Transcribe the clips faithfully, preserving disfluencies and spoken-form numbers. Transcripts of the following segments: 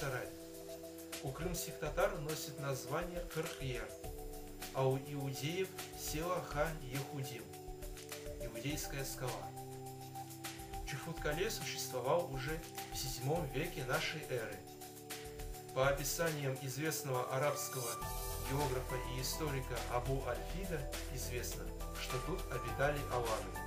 Бахчисарай. У крымских татар носит название Кырхьер, а у иудеев села Ха-Ехудим, иудейская скала. Чуфуткале существовал уже в седьмом веке нашей эры. По описаниям известного арабского географа и историка Абу Аль-Фида известно, что тут обитали аланы.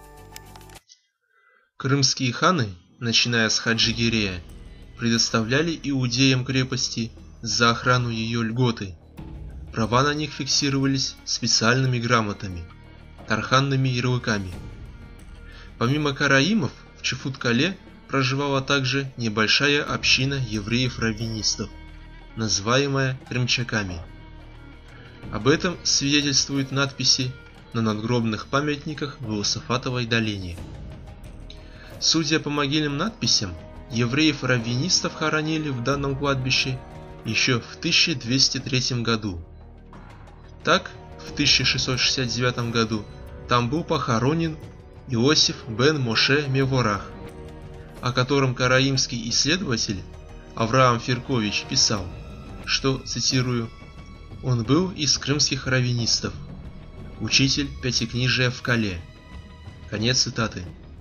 Крымские ханы, начиная с Хаджи-Гирея, предоставляли иудеям крепости за охрану ее льготы. Права на них фиксировались специальными грамотами, тарханными ярлыками. Помимо караимов, в Чуфуткале проживала также небольшая община евреев-раввинистов, называемая крымчаками. Об этом свидетельствуют надписи на надгробных памятниках в Иосафатовой долине. Судя по могильным надписям, евреев-раввинистов хоронили в данном кладбище еще в тысяча двести третьем году. Так, в тысяча шестьсот шестьдесят девятом году там был похоронен Иосиф бен Моше Меворах, о котором караимский исследователь Авраам Феркович писал, что, цитирую, «Он был из крымских раввинистов, учитель пятикнижия в Кале». Конец цитаты.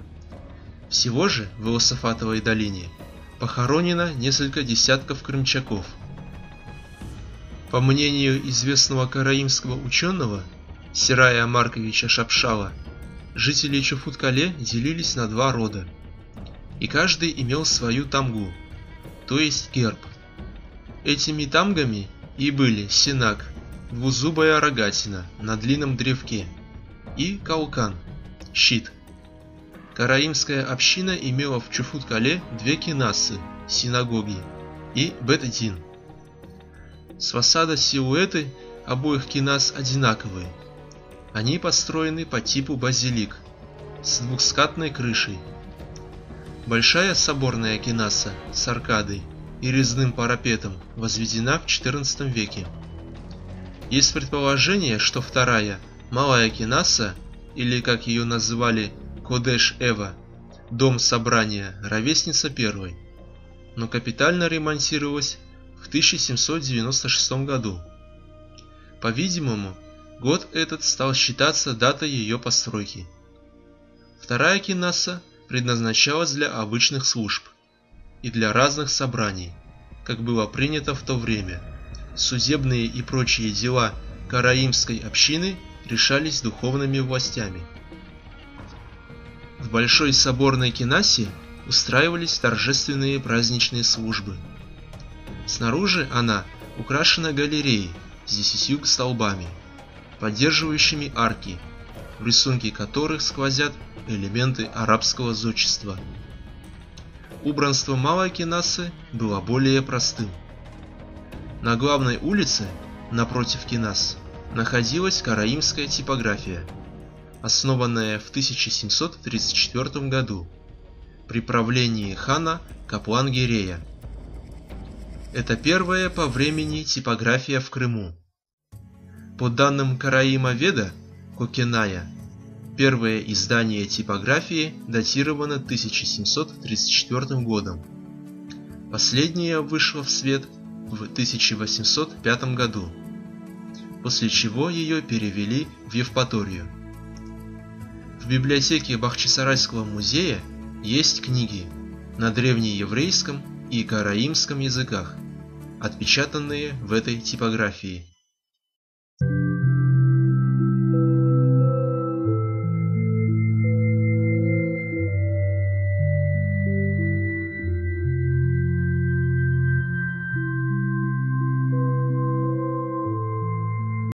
Всего же в Иосафатовой долине похоронено несколько десятков крымчаков. По мнению известного караимского ученого Серая Марковича Шапшала, жители Чуфуткале делились на два рода, и каждый имел свою тамгу, то есть герб. Этими тамгами и были синак, двузубая рогатина на длинном древке, и калкан, щит. Караимская община имела в Чуфуткале две кинасы, синагоги, и бет-дин. С фасада силуэты обоих кинас одинаковые. Они построены по типу базилик, с двухскатной крышей. Большая соборная кинаса с аркадой и резным парапетом возведена в четырнадцатом веке. Есть предположение, что вторая, малая кинаса, или как ее называли Кодеш-Эва, дом собрания, ровесница первой, но капитально ремонтировалась в тысяча семьсот девяносто шестом году. По-видимому, год этот стал считаться датой ее постройки. Вторая кинаса предназначалась для обычных служб и для разных собраний, как было принято в то время. Судебные и прочие дела караимской общины решались духовными властями. В Большой соборной кинасе устраивались торжественные праздничные службы. Снаружи она украшена галереей с десятью столбами, поддерживающими арки, в рисунке которых сквозят элементы арабского зодчества. Убранство малой кинасы было более простым. На главной улице, напротив кинас, находилась караимская типография, основанная в тысяча семьсот тридцать четвёртом году при правлении хана Каплан-Гирея. Это первая по времени типография в Крыму. По данным Караима-Веда Кокеная, первое издание типографии датировано тысяча семьсот тридцать четвёртым годом. Последнее вышло в свет в тысяча восемьсот пятом году, после чего ее перевели в Евпаторию. В библиотеке Бахчисарайского музея есть книги на древнееврейском и караимском языках, отпечатанные в этой типографии.